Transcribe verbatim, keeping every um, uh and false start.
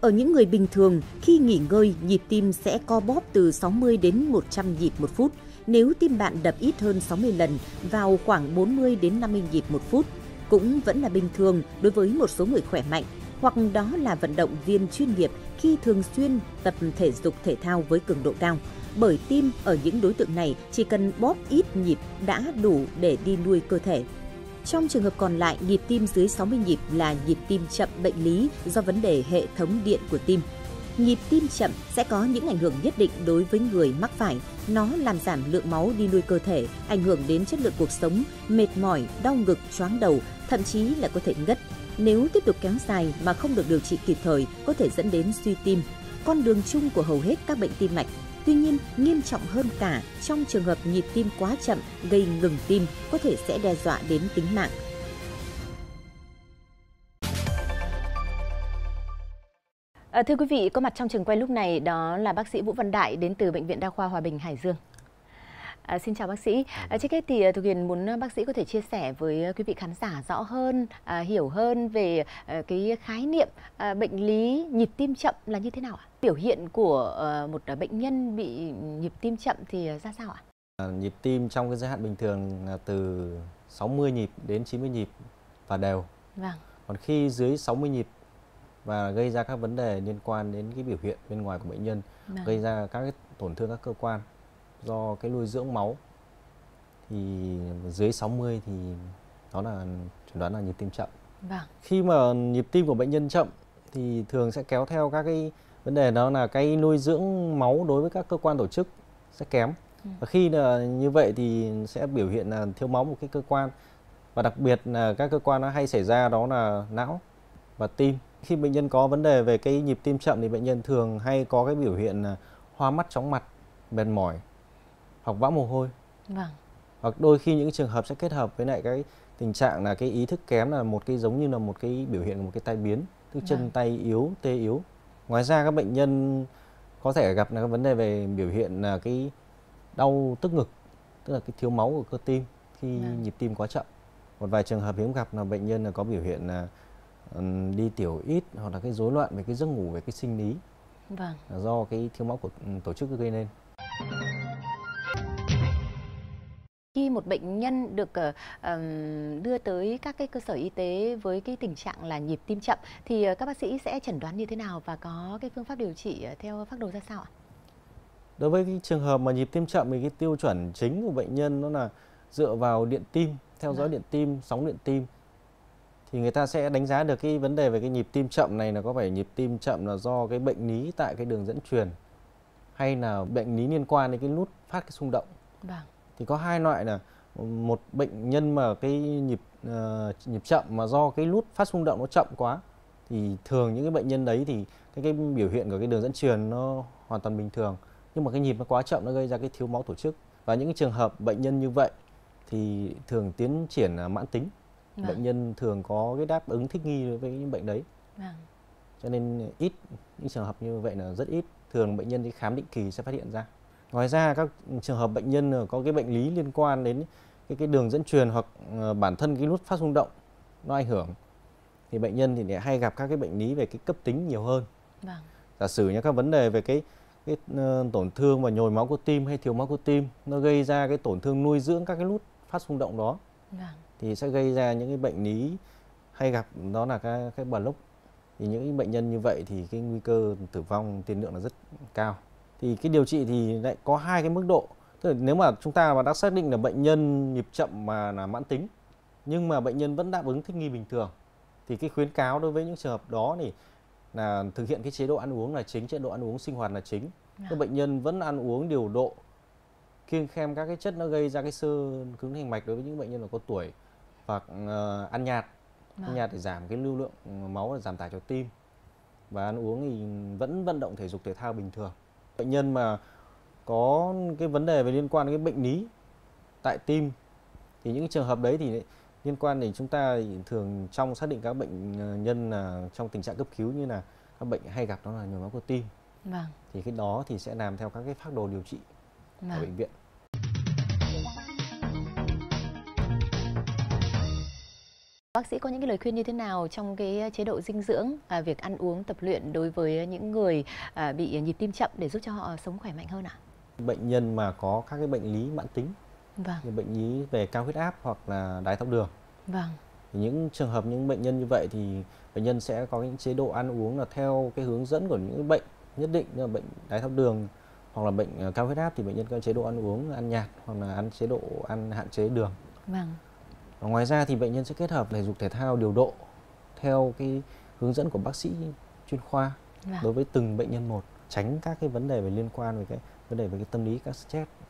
Ở những người bình thường, khi nghỉ ngơi, nhịp tim sẽ co bóp từ sáu mươi đến một trăm nhịp một phút. Nếu tim bạn đập ít hơn sáu mươi lần, vào khoảng bốn mươi đến năm mươi nhịp một phút, cũng vẫn là bình thường đối với một số người khỏe mạnh, hoặc đó là vận động viên chuyên nghiệp khi thường xuyên tập thể dục thể thao với cường độ cao. Bởi tim ở những đối tượng này chỉ cần bóp ít nhịp đã đủ để đi nuôi cơ thể. Trong trường hợp còn lại, nhịp tim dưới sáu mươi nhịp là nhịp tim chậm bệnh lý do vấn đề hệ thống điện của tim. Nhịp tim chậm sẽ có những ảnh hưởng nhất định đối với người mắc phải. Nó làm giảm lượng máu đi nuôi cơ thể, ảnh hưởng đến chất lượng cuộc sống, mệt mỏi, đau ngực, choáng đầu, thậm chí là có thể ngất. Nếu tiếp tục kéo dài mà không được điều trị kịp thời, có thể dẫn đến suy tim, con đường chung của hầu hết các bệnh tim mạch. Tuy nhiên, nghiêm trọng hơn cả, trong trường hợp nhịp tim quá chậm gây ngừng tim, có thể sẽ đe dọa đến tính mạng. À, thưa quý vị, có mặt trong trường quay lúc này đó là bác sĩ Vũ Văn Đại đến từ Bệnh viện Đa khoa Hòa Bình, Hải Dương. À, xin chào bác sĩ. À, trước hết thì Thu Huyền muốn bác sĩ có thể chia sẻ với quý vị khán giả rõ hơn, à, hiểu hơn về à, cái khái niệm à, bệnh lý nhịp tim chậm là như thế nào ạ? Biểu hiện của à, một bệnh nhân bị nhịp tim chậm thì ra sao ạ? À, nhịp tim trong cái giới hạn bình thường là từ sáu mươi nhịp đến chín mươi nhịp và đều. Vâng. Còn khi dưới sáu mươi nhịp và gây ra các vấn đề liên quan đến cái biểu hiện bên ngoài của bệnh nhân, vâng, gây ra các cái tổn thương các cơ quan do cái nuôi dưỡng máu, thì dưới sáu mươi thì đó là chẩn đoán là nhịp tim chậm. Vâng. Khi mà nhịp tim của bệnh nhân chậm thì thường sẽ kéo theo các cái vấn đề, đó là cái nuôi dưỡng máu đối với các cơ quan tổ chức sẽ kém. Ừ. Và khi là như vậy thì sẽ biểu hiện là thiếu máu một cái cơ quan, và đặc biệt là các cơ quan nó hay xảy ra đó là não và tim. Khi bệnh nhân có vấn đề về cái nhịp tim chậm thì bệnh nhân thường hay có cái biểu hiện là hoa mắt, chóng mặt, mệt mỏi hoặc vã mồ hôi. Vâng. Hoặc đôi khi những trường hợp sẽ kết hợp với lại cái tình trạng là cái ý thức kém, là một cái giống như là một cái biểu hiện của một cái tai biến, tức chân vâng, tay yếu, tê yếu. Ngoài ra các bệnh nhân có thể gặp là cái vấn đề về biểu hiện là cái đau tức ngực, tức là cái thiếu máu của cơ tim khi vâng, nhịp tim quá chậm. Một vài trường hợp hiếm gặp là bệnh nhân là có biểu hiện là um, đi tiểu ít, hoặc là cái rối loạn về cái giấc ngủ, về cái sinh lý, vâng, là do cái thiếu máu của um, tổ chức gây nên. Khi một bệnh nhân được uh, đưa tới các cái cơ sở y tế với cái tình trạng là nhịp tim chậm thì uh, các bác sĩ sẽ chẩn đoán như thế nào và có cái phương pháp điều trị uh, theo phác đồ ra sao ạ? Đối với cái trường hợp mà nhịp tim chậm thì cái tiêu chuẩn chính của bệnh nhân nó là dựa vào điện tim, theo dõi điện tim, sóng điện tim. Thì người ta sẽ đánh giá được cái vấn đề về cái nhịp tim chậm này là có phải nhịp tim chậm là do cái bệnh lý tại cái đường dẫn truyền, hay là bệnh lý liên quan đến cái nút phát cái xung động. Vâng. Thì có hai loại, là một bệnh nhân mà cái nhịp uh, nhịp chậm mà do cái nút phát xung động nó chậm quá, thì thường những cái bệnh nhân đấy thì cái, cái biểu hiện của cái đường dẫn truyền nó hoàn toàn bình thường, nhưng mà cái nhịp nó quá chậm nó gây ra cái thiếu máu tổ chức. Và những cái trường hợp bệnh nhân như vậy thì thường tiến triển là mãn tính. Vâng. Bệnh nhân thường có cái đáp ứng thích nghi với những bệnh đấy. Vâng. Cho nên ít những trường hợp như vậy là rất ít, thường bệnh nhân đi khám định kỳ sẽ phát hiện ra. Ngoài ra các trường hợp bệnh nhân có cái bệnh lý liên quan đến cái, cái đường dẫn truyền hoặc bản thân cái nút phát xung động nó ảnh hưởng, thì bệnh nhân thì hay gặp các cái bệnh lý về cái cấp tính nhiều hơn. Vâng. Giả sử như các vấn đề về cái, cái uh, tổn thương và nhồi máu cơ tim hay thiếu máu cơ tim, nó gây ra cái tổn thương nuôi dưỡng các cái nút phát xung động đó. Vâng. Thì sẽ gây ra những cái bệnh lý hay gặp, đó là cái, cái block. Thì những bệnh nhân như vậy thì cái nguy cơ tử vong tiền lượng là rất cao. Thì cái điều trị thì lại có hai cái mức độ. Tức là nếu mà chúng ta mà đã xác định là bệnh nhân nhịp chậm mà là mãn tính, nhưng mà bệnh nhân vẫn đáp ứng thích nghi bình thường, thì cái khuyến cáo đối với những trường hợp đó thì là thực hiện cái chế độ ăn uống là chính, chế độ ăn uống sinh hoạt là chính. Yeah. Các bệnh nhân vẫn ăn uống điều độ, kiêng khem các cái chất nó gây ra cái xơ cứng thành mạch đối với những bệnh nhân là có tuổi, hoặc uh, ăn nhạt, yeah, ăn nhạt để giảm cái lưu lượng máu và giảm tải cho tim, và ăn uống thì vẫn vận động thể dục thể thao bình thường. Bệnh nhân mà có cái vấn đề về liên quan đến cái bệnh lý tại tim thì những trường hợp đấy thì liên quan đến chúng ta thì thường trong xác định các bệnh nhân là trong tình trạng cấp cứu, như là các bệnh hay gặp đó là nhồi máu cơ tim. Vâng. Thì cái đó thì sẽ làm theo các cái phác đồ điều trị. Vâng. Ở bệnh viện. Bác sĩ có những cái lời khuyên như thế nào trong cái chế độ dinh dưỡng, à, việc ăn uống, tập luyện đối với những người à, bị nhịp tim chậm để giúp cho họ sống khỏe mạnh hơn ạ? Bệnh nhân mà có các cái bệnh lý mãn tính, Vâng, như bệnh lý về cao huyết áp hoặc là đái tháo đường, vâng, thì những trường hợp những bệnh nhân như vậy thì bệnh nhân sẽ có những chế độ ăn uống là theo cái hướng dẫn của những cái bệnh nhất định, như là bệnh đái tháo đường hoặc là bệnh ờ, cao huyết áp thì bệnh nhân có chế độ ăn uống ăn nhạt hoặc là ăn chế độ ăn hạn chế đường. vâng, Và ngoài ra thì bệnh nhân sẽ kết hợp thể dục thể thao điều độ theo cái hướng dẫn của bác sĩ chuyên khoa vâng. đối với từng bệnh nhân một, tránh các cái vấn đề về liên quan về cái vấn đề về cái tâm lý, các stress